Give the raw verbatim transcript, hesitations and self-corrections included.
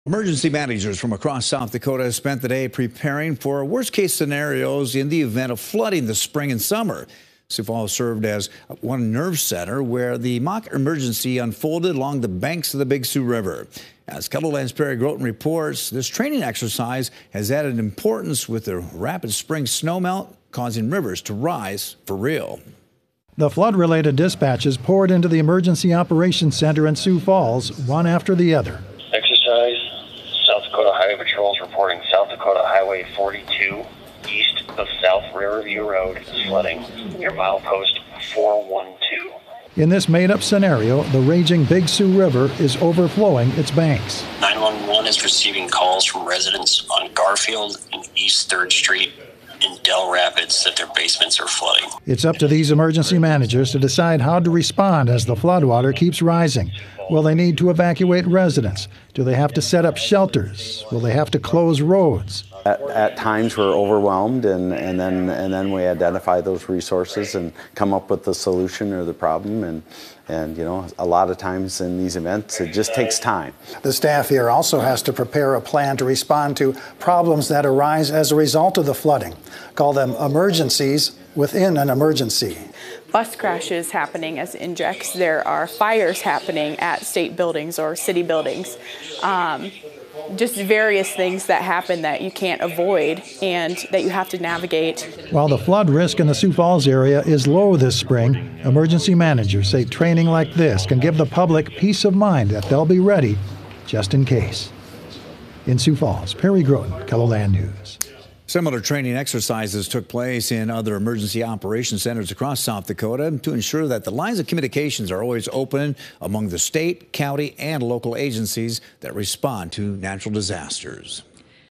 Emergency managers from across South Dakota spent the day preparing for worst-case scenarios in the event of flooding this spring and summer. Sioux Falls served as one nerve center where the mock emergency unfolded along the banks of the Big Sioux River. As KELOLAND's Perry Groten reports, this training exercise has added importance with the rapid spring snowmelt causing rivers to rise for real. The flood-related dispatches poured into the Emergency Operations Center in Sioux Falls, one after the other. Exercise, South Dakota Highway Patrol is reporting South Dakota Highway forty-two, east of South Riverview Road, is flooding near milepost four one two. In this made-up scenario, the raging Big Sioux River is overflowing its banks. nine one one is receiving calls from residents on Garfield and East third Street in Del Rapids that their basements are flooding. It's up to these emergency managers to decide how to respond as the floodwater keeps rising. Will they need to evacuate residents? Do they have to set up shelters? Will they have to close roads? At, at times we're overwhelmed, and, and then and then we identify those resources and come up with the solution or the problem. And and you know, a lot of times in these events it just takes time. The staff here also has to prepare a plan to respond to problems that arise as a result of the flooding. Call them emergencies within an emergency. Bus crashes happening as injects. There are fires happening at state buildings or city buildings. Um, just various things that happen that you can't avoid and that you have to navigate. While the flood risk in the Sioux Falls area is low this spring, emergency managers say training like this can give the public peace of mind that they'll be ready just in case. In Sioux Falls, Perry Groten, KELOLAND News. Similar training exercises took place in other emergency operations centers across South Dakota to ensure that the lines of communications are always open among the state, county, and local agencies that respond to natural disasters.